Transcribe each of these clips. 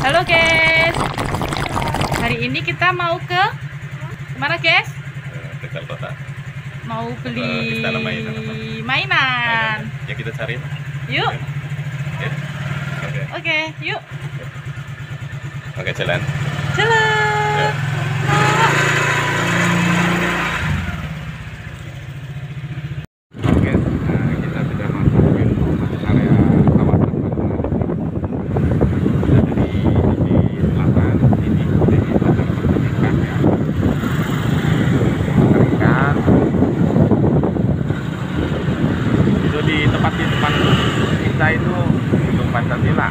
Halo guys, hari ini kita mau ke mana guys? Tegal Kota. Mau beli Istana mainan. Ya kita cari. Yuk. Ya. Oke, yuk. Oke, jalan. Jalan. Ya. Oke, kita sudah masuk ke area kawasan Bandungan. Di selatan ini di selatan Pertanikan ya. Pertanikan. Itu di tempat kita itu Gedung Pancasila.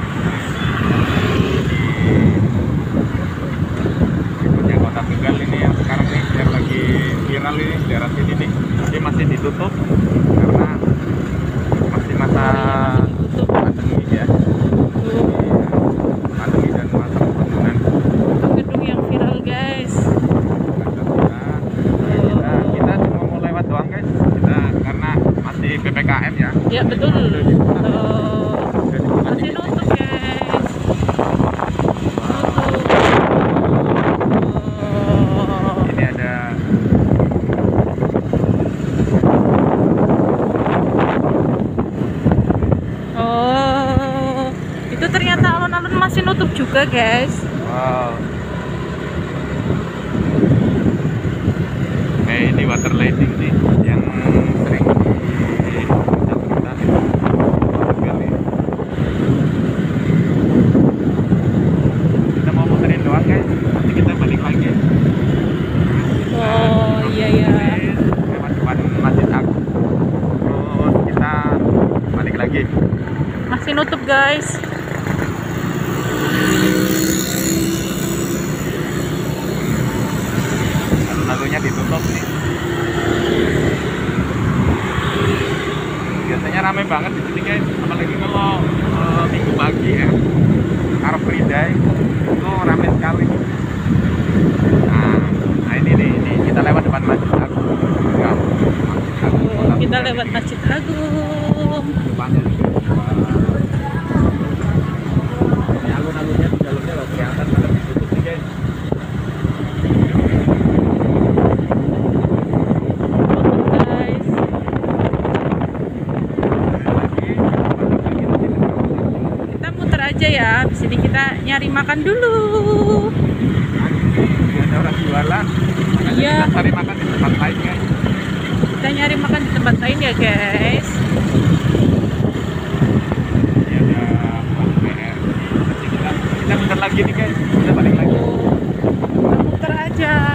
Di Kota Tegal ini yang sekarang nih yang lagi viral ini daerah sini nih, ini masih ditutup karena masih masa pandemi ya, pandemi dan masa pembangunan. Gedung yang viral guys. Kita cuma mau lewat doang guys, kita karena masih PPKM ya. Ya betul. Masih nutup guys. Ini ada Itu ternyata alun-alun masih nutup juga guys. wow. Ini water lighting nih yang sering kita mau muterin doang guys, nanti kita balik lagi. Oh iya ya. Lewat depan Masjid Agung, terus kita balik lagi. Masih nutup guys. Alun-alunnya ditutup nih. Biasanya rame banget di sini guys, apalagi kalau minggu pagi ya, Car Free Day itu rame sekali. Nah ini nih, ini kita lewat depan Masjid Agung. Ya, Masjid Agung. Kita lewat Masjid Agung. Depannya nih. Ini alun-alunnya di dalamnya loh kelihatan pada ditutup nih guys. Aja ya, di sini kita nyari makan dulu. Ada orang jualan, makanya Iya. kita cari makan di tempat lain guys. Kita nyari makan di tempat lain ya guys. Ini ada PR. Kita bentar lagi nih guys, kita balik lagi. Kita muter aja.